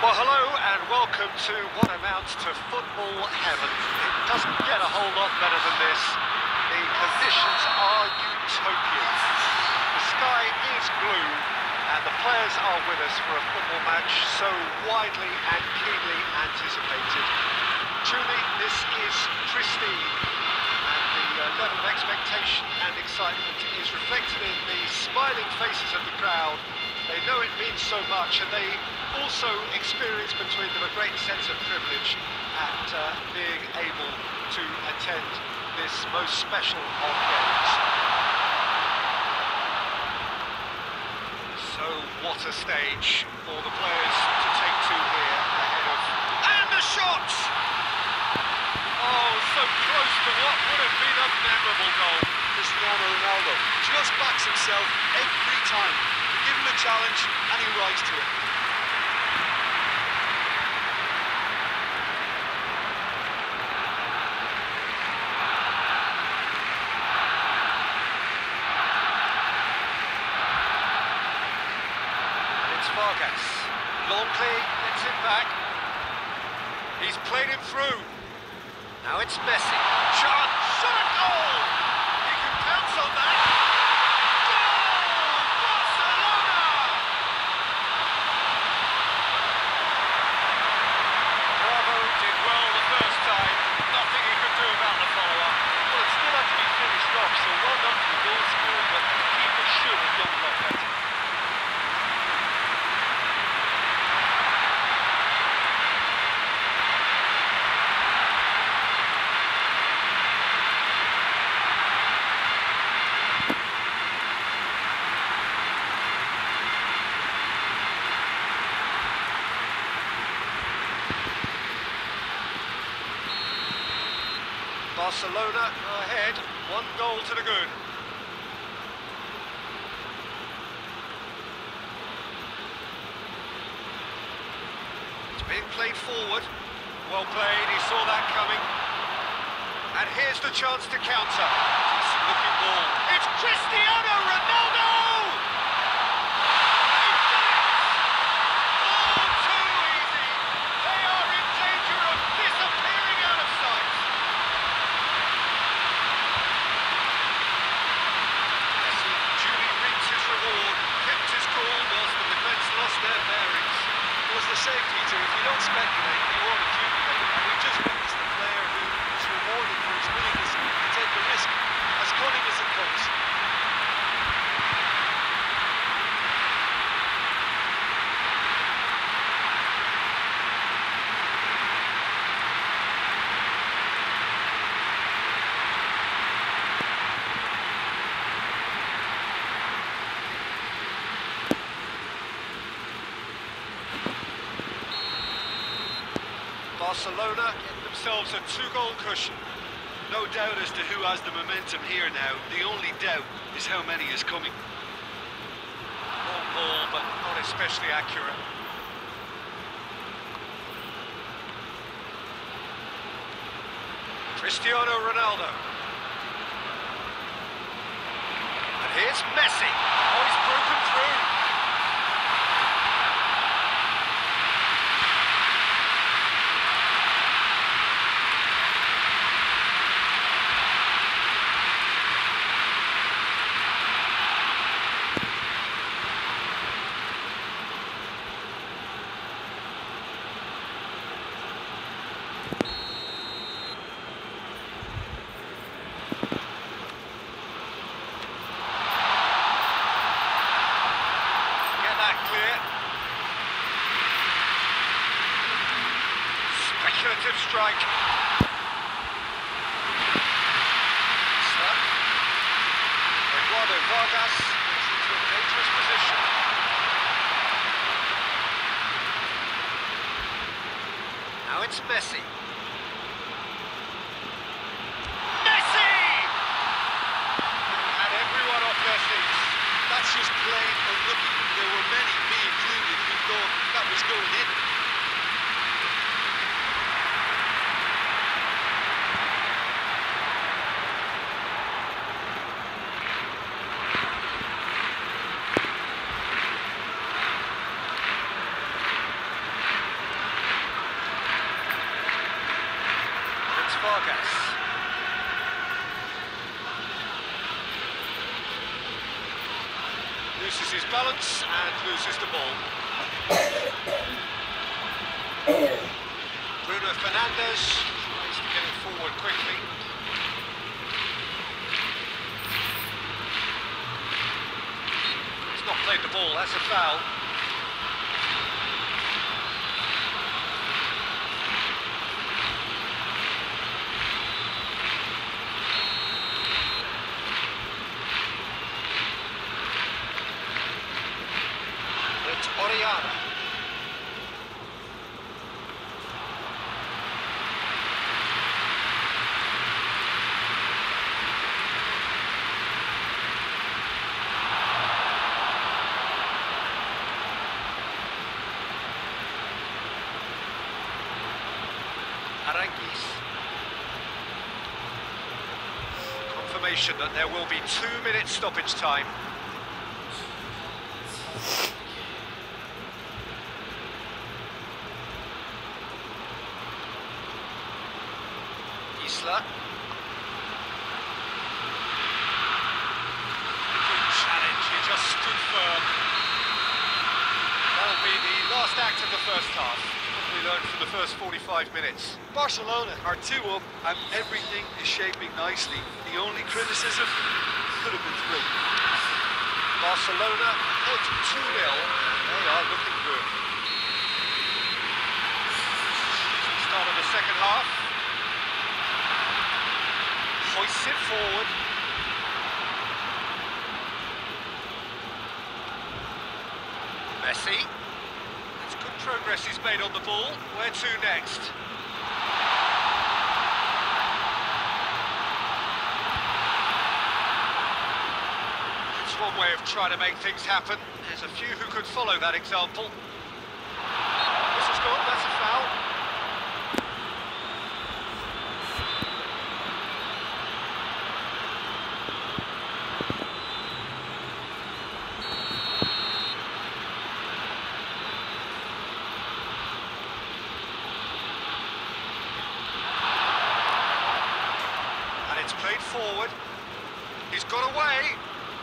Well, hello and welcome to what amounts to football heaven. It doesn't get a whole lot better than this. The conditions are utopian. The sky is blue and the players are with us for a football match so widely and keenly anticipated. Truly, this is pristine, and the level of expectation and excitement is reflected in the smiling faces of the crowd. They know it means so much, and they also experience between them a great sense of privilege at being able to attend this most special of games. So what a stage for the players to take to here ahead of... And the shot! Oh, so close to what would have been a memorable goal. Cristiano Rolando just backs himself every time. Give him a challenge and he rises to it. Long play, gets it back. He's played him through. Now it's Messi. Shot! Shot at goal! He can pounce on that. Goal! Barcelona! Bravo did well the first time. Nothing he could do about the follow-up. Well, it still had to be finished off, so well done for the goal scorer, but the keeper should have done a lot better. Barcelona are ahead, 1 goal to the good. It's being played forward. Well played, he saw that coming. And here's the chance to counter. Decent looking ball. It's Cristiano Rolando! Safety to, if you don't speculate, you won't accumulate. And we just witnessed the player who was rewarded for his willingness to take a risk, as cunning as it comes. Barcelona get themselves a 2-goal cushion. No doubt as to who has the momentum here now. The only doubt is how many is coming. Long ball, but not especially accurate. Cristiano Rolando. And here's Messi. Oh, he's broken through. Speculative strike. Slap. Eduardo Vargas is into a dangerous position. Now it's Messi. Messi! And everyone off their seats. That's just plain unlucky. There were many, me included, who thought that was going in. Loses his balance and loses the ball. Bruno Fernandes tries to get it forward quickly. He's not played the ball, that's a foul. Oriana. Aranguis. Confirmation that there will be 2-minute stoppage time. Good challenge, he just stood firm. That'll be the last act of the first half. What we learned from the first 45 minutes. Barcelona are 2 up and everything is shaping nicely. The only criticism could have been 3. Barcelona ahead 2-0. They are looking good. Start of the second half. Hoists it forward. Messi. That's good progress he's made on the ball. Where to next? That's one way of trying to make things happen. There's a few who could follow that example. This is good, that's a foul. It's played forward. He's got away.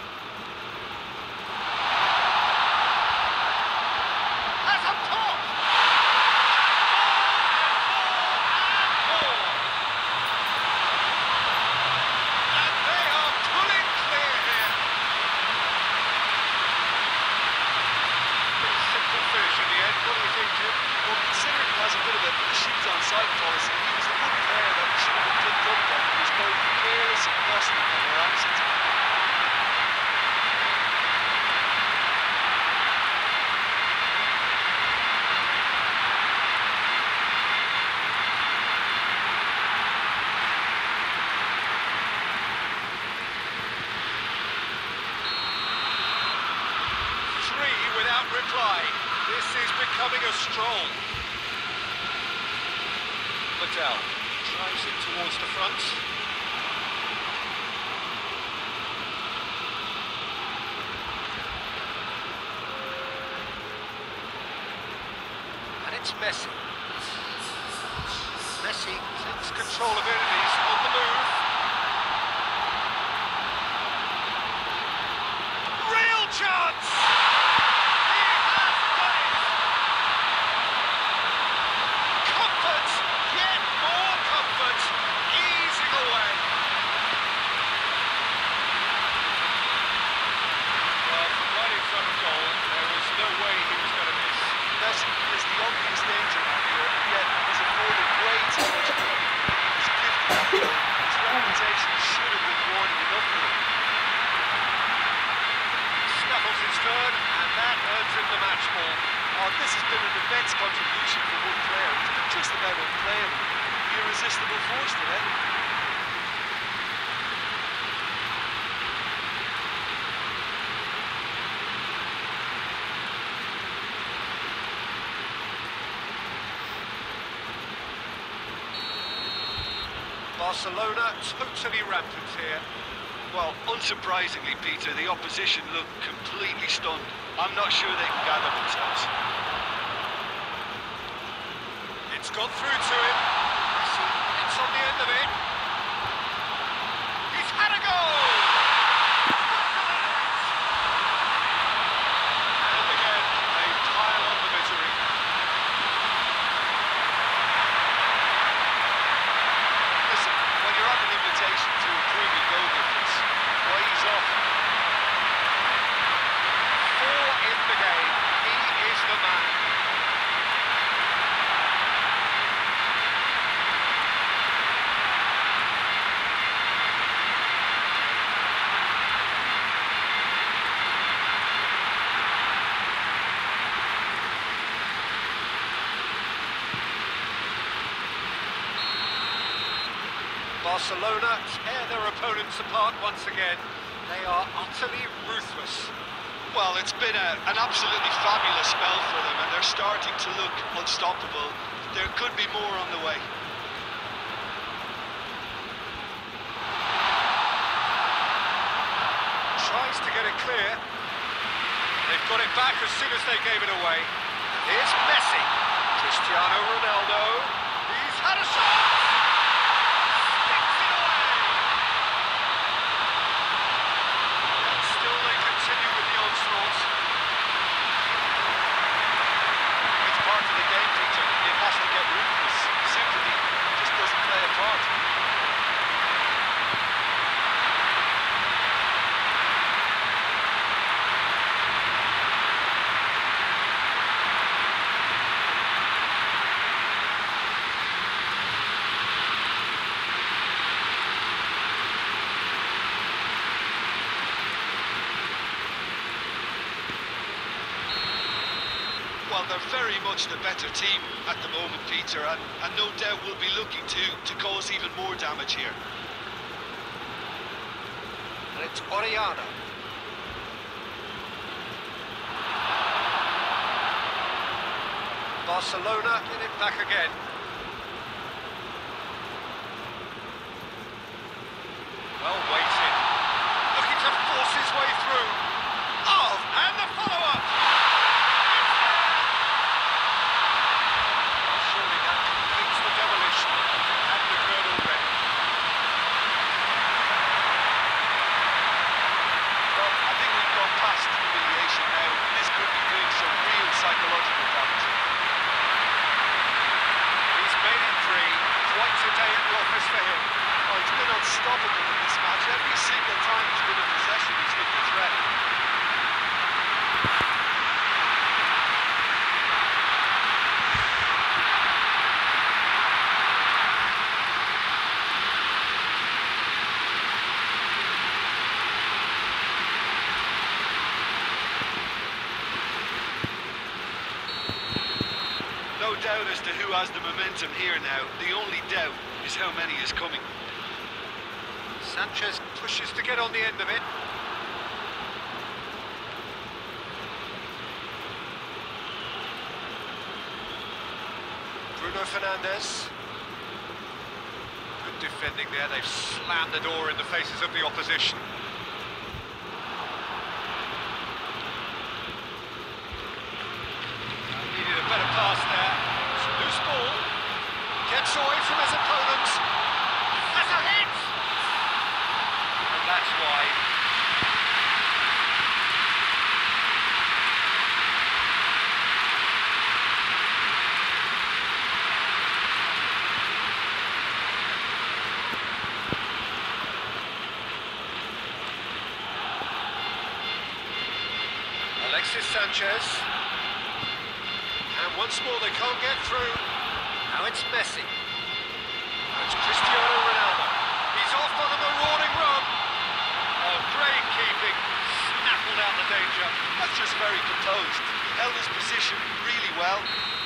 Has a pop. And they are pulling clear here. Pretty simple finish in the end. What do you think, Jim? Well, considering he has a bit of a shoot on sight policy, he was the one player that should have been picked up then. He was both careless and costly for their absence. Without reply. This is becoming a stroll. Liddell drives it towards the front. And it's Messi. Messi takes control of it and he's on the move. Real chance! Messi is the obvious danger man here, and yet he's afforded great opportunity. He's gifted that goal. His reputation should have been warning enough for him. Snuffles his third, and that earns him the match ball. Oh, this has been an immense contribution for one player. He's been just about unplayable. The irresistible force today. Barcelona totally rampant here. Well, unsurprisingly, Peter, the opposition look completely stunned. I'm not sure they can gather themselves. It's got through to him. Messi, it's on the end end of it. He's had a goal! And again, they pile on the misery. Listen, when you're on an invitation to improve your goal difference, why he's off? 4 in the game. He is the man. Barcelona tear their opponents apart once again. They are utterly ruthless. Well, it's been an absolutely fabulous spell for them, and they're starting to look unstoppable. There could be more on the way. Tries to get it clear. They've got it back as soon as they gave it away. And here's Messi. Cristiano Rolando. He's had a shot! Sticks it away! And still they continue with the onslaught. It's part of the game, Peter. It has to get ruthless. Sympathy just doesn't play a part. Well, they're very much the better team at the moment, Peter, and no doubt will be looking to cause even more damage here. And it's Oriana. Barcelona get it back again. Well weighted. Looking to force his way through. Oh, and the follow-up! Surely that completes the demolition that hadn't occurred already. Well, I think we've gone past humiliation now. This could be doing some real psychological damage. He's made it 3. Quite a day at the office for him. Oh, he's been unstoppable in this match. Every single time he's been in possession, he's looked a threat. No doubt as to who has the momentum here now. The only doubt is how many is coming. Sanchez pushes to get on the end of it. Bruno Fernandes. Good defending there. They've slammed the door in the faces of the opposition. Needed a better pass there. It's a loose ball. Gets away from his opponents. That's a hit! And that's wide. Alexis Sanchez. And once more they can't get through. Now it's Messi. Now it's Cristiano Rolando. He's off on a marauding run. Oh, great keeping. Snaffled out the danger. That's just very composed. He held his position really well.